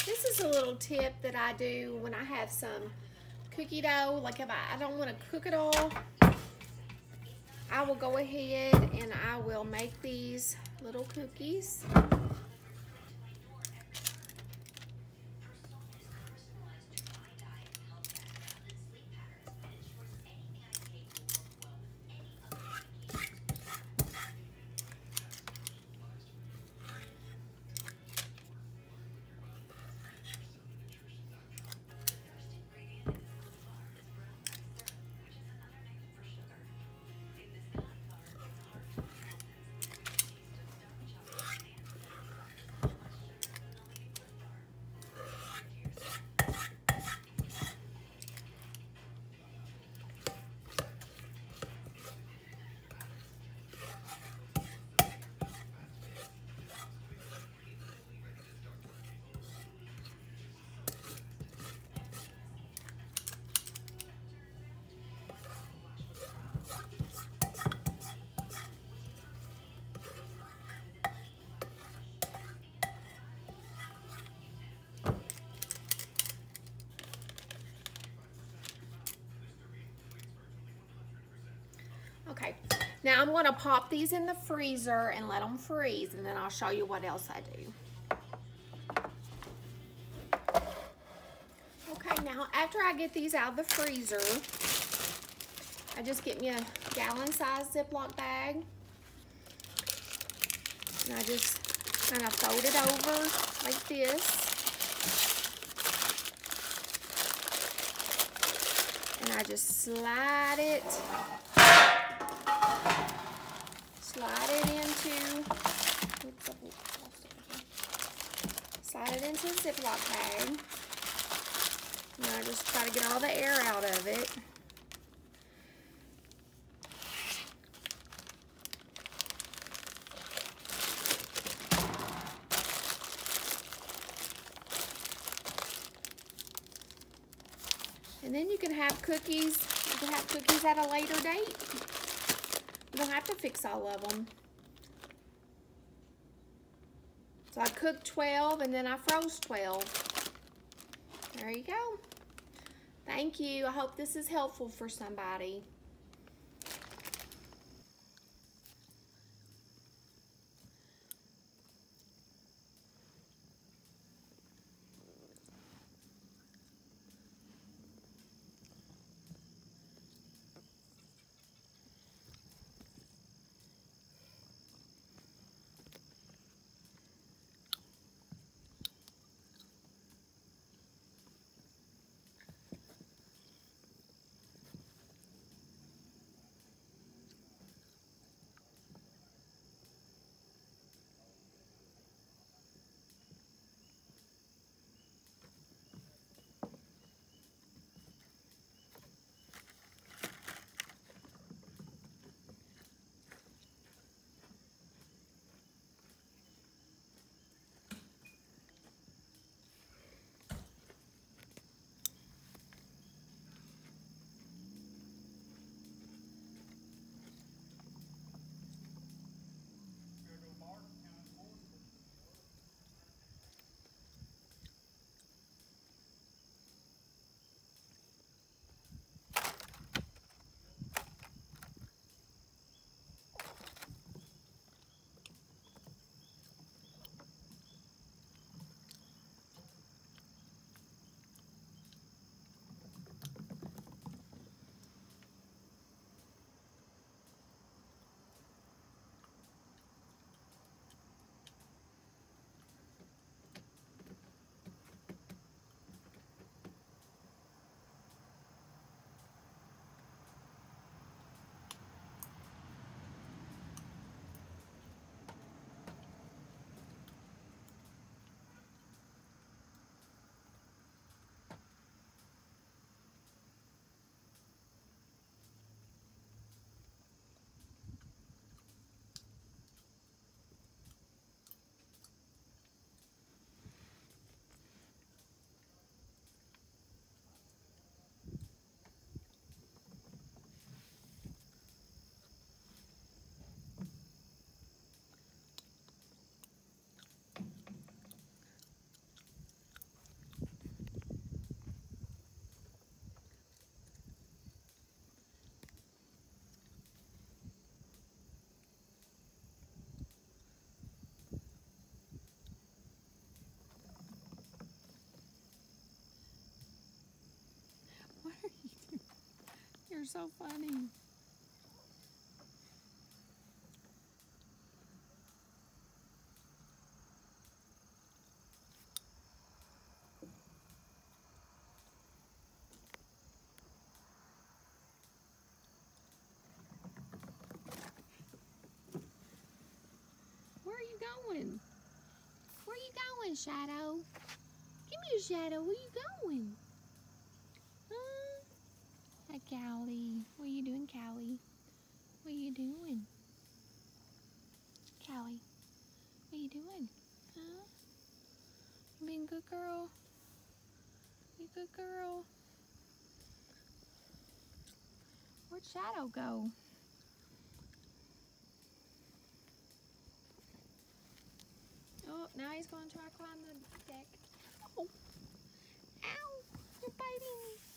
This is a little tip that I do when I have some cookie dough. Like if I don't want to cook it all, I will go ahead and I will make these little cookies. Okay, now I'm going to pop these in the freezer and let them freeze, and then I'll show you what else I do. Okay, now after I get these out of the freezer, I just get me a gallon-sized Ziploc bag, and I just kind of fold it over like this. And I just slide it into a Ziploc bag. And I just try to get all the air out of it. And then you can have cookies. You can have cookies at a later date. You don't have to fix all of them. So I cooked 12 and then I froze 12. There you go. Thank you. I hope this is helpful for somebody. are so funny. Where are you going? Where are you going, Shadow? Give me a Shadow. Where you going? Hi, Callie. What are you doing, Callie? What are you doing? Callie, what are you doing? Huh? You being a good girl? You good girl? Where'd Shadow go? Oh, now he's going to try to climb the deck. Oh, ow, you're biting me.